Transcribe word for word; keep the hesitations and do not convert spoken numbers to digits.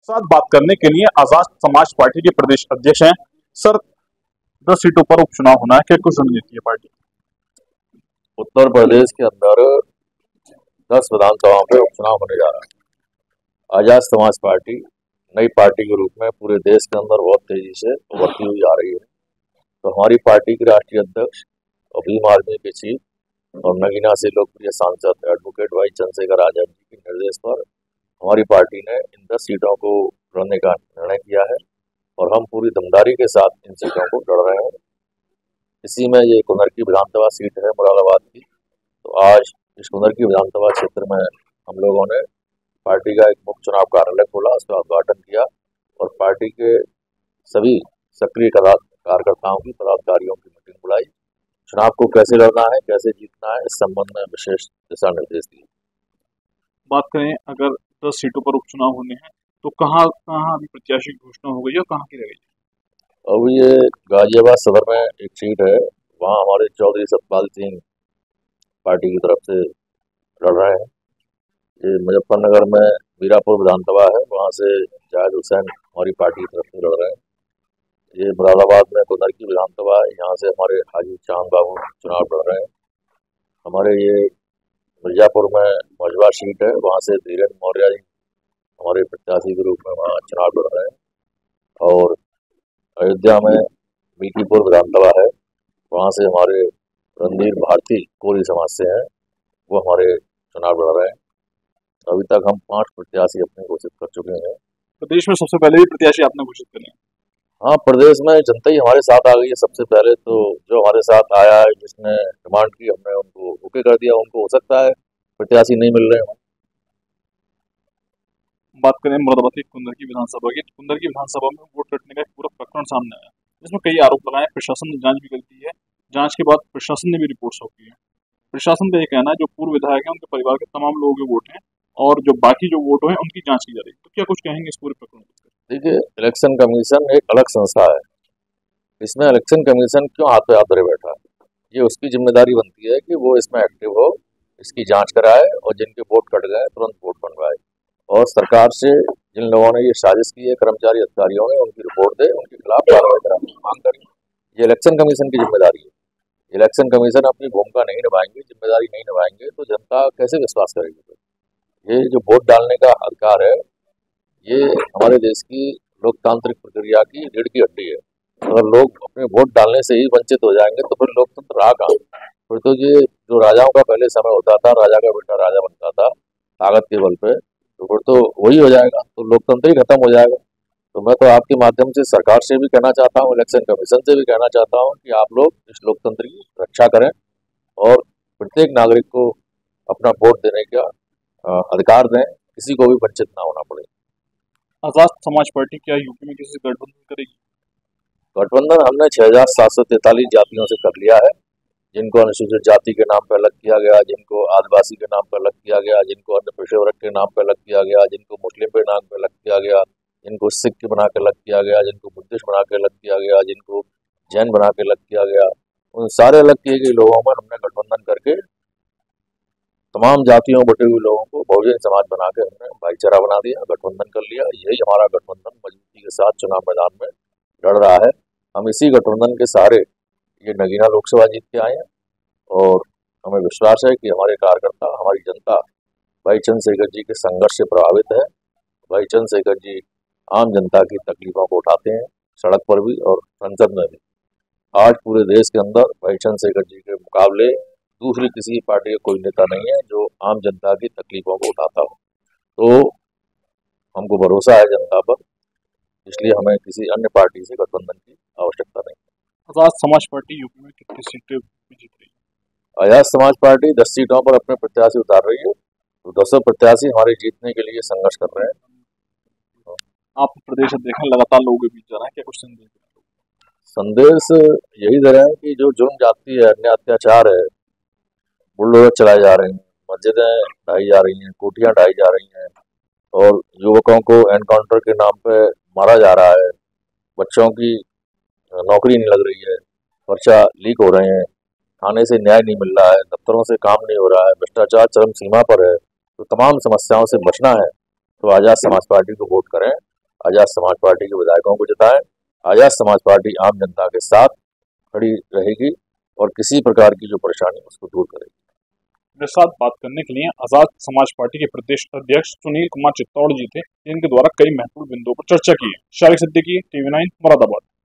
साथ बात करने के लिए आजाद समाज पार्टी के प्रदेश अध्यक्ष हैं। सर, दस सीटों पर उपचुनाव होना है, क्या कुछ रणनीति है पार्टी? उत्तर प्रदेश के अंदर दस विधानसभाओं पे उपचुनाव होने जा रहा है। आजाद समाज पार्टी नई पार्टी के रूप में पूरे देश के अंदर बहुत तेजी से उभरती हुई आ रही है। तो हमारी पार्टी के राष्ट्रीय अध्यक्ष और भीम आर्मी के चीफ और नगीना से लोकप्रिय सांसद एडवोकेट भाई चंद्रशेखर आजाद जी के निर्देश पर हमारी पार्टी ने इन दस सीटों को लड़ने का निर्णय किया है और हम पूरी दमदारी के साथ इन सीटों को लड़ रहे हैं। इसी में ये कुंदरकी विधानसभा सीट है मुरादाबाद की। तो आज इस कुंदरकी विधानसभा क्षेत्र में हम लोगों ने पार्टी का एक मुख्य चुनाव कार्यालय खोला, उसका उद्घाटन किया और पार्टी के सभी सक्रिय कार्यकर्ताओं की पदाधिकारियों की मीटिंग बुलाई। चुनाव को कैसे लड़ना है, कैसे जीतना है, इस संबंध में विशेष दिशा निर्देश दिए। बात करें अगर दस सीटों पर उपचुनाव होने हैं तो कहाँ कहाँ अभी प्रत्याशी की घोषणा हो गई और कहाँ की रह गई? अब ये गाजियाबाद सदर में एक सीट है, वहाँ हमारे चौधरी सतपाल सिंह पार्टी की तरफ से लड़ रहे हैं। ये मुजफ्फरनगर में मीरापुर विधानसभा है, वहाँ से जाहिद हुसैन हमारी पार्टी की तरफ से लड़ रहे हैं। ये मुरादाबाद में कुंदरकी विधानसभा है, यहाँ से हमारे हाजी चांद बाबू चुनाव लड़ रहे हैं। हमारे ये मिर्जापुर में मजबा सीट है, वहाँ से धीरेन्द्र मौर्य जी हमारे प्रत्याशी के रूप में वहाँ चुनाव लड़ रहे हैं। और अयोध्या में मीठीपुर विधानसभा है, वहाँ से हमारे रणधीर भारती कोरी समाज से हैं, वो हमारे चुनाव लड़ रहे हैं। अभी तक हम पांच प्रत्याशी अपने घोषित कर चुके हैं। प्रदेश में सबसे पहले भी प्रत्याशी आपने घोषित करे हैं? हाँ, प्रदेश में जनता ही हमारे साथ आ गई है। सबसे पहले तो जो हमारे साथ आया है, जिसने डिमांड की, हमने उनको ओके कर दिया। उनको हो सकता है प्रत्याशी नहीं मिल रहे हैं। बात करें मुरादाबाद की कुंदरकी विधानसभा की, कुंदरकी विधानसभा में वोट कटने का एक पूरा प्रकरण सामने आया, जिसमें कई आरोप लगाए। प्रशासन ने जांच भी कर दी है, जांच के बाद प्रशासन ने भी रिपोर्ट सौंपी है। प्रशासन का ये कहना है जो पूर्व विधायक हैं उनके परिवार के तमाम लोगों के वोट हैं और जो बाकी जो वोट हैं उनकी जांच की जा रही है। तो क्या कुछ कहेंगे इस पूरे प्रकरण को? देखिए, इलेक्शन कमीशन एक अलग संस्था है। इसमें इलेक्शन कमीशन क्यों हाथ पे हाथ धरे बैठा है? ये उसकी जिम्मेदारी बनती है कि वो इसमें एक्टिव हो, इसकी जांच कराए और जिनके वोट कट गए तुरंत वोट बनवाए। और सरकार से जिन लोगों ने ये साजिश की है, कर्मचारी अधिकारियों ने, उनकी रिपोर्ट दे, उनके खिलाफ कार्रवाई कराने की मांग करें। ये इलेक्शन कमीशन की जिम्मेदारी है। इलेक्शन कमीशन अपनी भूमिका नहीं निभाएंगे, जिम्मेदारी नहीं निभाएंगे तो जनता कैसे विश्वास करेगी? ये जो वोट डालने का अधिकार है, ये हमारे देश की लोकतांत्रिक प्रक्रिया की रीढ़ की हड्डी है। अगर लोग अपने वोट डालने से ही वंचित हो जाएंगे तो फिर लोकतंत्र रहा कहाँ? फिर तो ये जो राजाओं का पहले समय होता था, राजा का बेटा राजा बनता था ताकत के बल पे, तो फिर तो वही हो जाएगा, तो लोकतंत्र ही खत्म हो जाएगा। तो मैं तो आपके माध्यम से सरकार से भी कहना चाहता हूँ, इलेक्शन कमीशन से भी कहना चाहता हूँ कि आप लोग इस लोकतंत्र की रक्षा करें और प्रत्येक नागरिक को अपना वोट देने का अधिकार दें, किसी को भी वंचित ना होना पड़े। आजाद समाज पार्टी क्या यूपी में किसी से गठबंधन करेगी? गठबंधन हमने छह हजार सात सौ तैतालीस जातियों से कर लिया है, जिनको अनुसूचित जाति के नाम पर अलग किया गया, जिनको आदिवासी के नाम पर अलग किया गया, जिनको अन्य पिछड़े वर्ग के नाम पर अलग किया गया, जिनको मुस्लिम के नाम पर अलग किया गया, जिनको सिख बना के अलग किया गया, जिनको बुद्धिस्ट बना के अलग किया गया, जिनको जैन बना के अलग किया गया। उन सारे अलग किए गए लोगों में हमने गठबंधन करके तमाम जातियों बटे हुए लोगों को बहुजन समाज बना के हमने भाईचारा बना दिया, गठबंधन कर लिया। यही हमारा गठबंधन मजबूती के साथ चुनाव मैदान में लड़ रहा है। हम इसी गठबंधन के सहारे ये नगीना लोकसभा जीत के आए हैं और हमें विश्वास है कि हमारे कार्यकर्ता, हमारी जनता भाई चंद्रशेखर जी के संघर्ष से प्रभावित है। भाई चंद्रशेखर जी आम जनता की तकलीफों को उठाते हैं, सड़क पर भी और संसद में भी। आज पूरे देश के अंदर भाई चंद्रशेखर जी के मुकाबले दूसरी किसी पार्टी का कोई नेता नहीं है जो आम जनता की तकलीफों को उठाता हो। तो हमको भरोसा है जनता पर, इसलिए हमें किसी अन्य पार्टी से गठबंधन की आवश्यकता नहीं। आजाद समाज पार्टी यूपी में कितनी सीटें जीत रही है? आजाद समाज पार्टी दस सीटों पर अपने प्रत्याशी उतार रही है, तो दसों प्रत्याशी हमारे जीतने के लिए संघर्ष कर रहे हैं। आप प्रदेश अध्यक्ष हैं, लगातार लोगों के बीच जा रहे हैं, क्या कुछ संदेश? संदेश यही दे रहे हैं कि जो जुर्म जाती है, अन्य अत्याचार है, बुलडोजर चलाए जा रहे हैं, मस्जिदें ढाई जा रही हैं, कोठियां ढाई जा रही हैं और युवकों को एनकाउंटर के नाम पे मारा जा रहा है, बच्चों की नौकरी नहीं लग रही है, पर्चा लीक हो रहे हैं, थाने से न्याय नहीं मिल रहा है, दफ्तरों से काम नहीं हो रहा है, भ्रष्टाचार चरम सीमा पर है। तो तमाम समस्याओं से बचना है तो आजाद समाज पार्टी को वोट करें आज़ाद समाज पार्टी के विधायकों को जिताएं। आज़ाद समाज पार्टी आम जनता के साथ खड़ी रहेगी और किसी प्रकार की जो परेशानी उसको दूर करेगी। मेरे साथ बात करने के लिए आज़ाद समाज पार्टी के प्रदेश अध्यक्ष सुनील कुमार चित्तौड़ जी थे, जिनके द्वारा कई महत्वपूर्ण बिंदुओं पर चर्चा की है। Shariq Siddiqui, TV nine, Moradabad.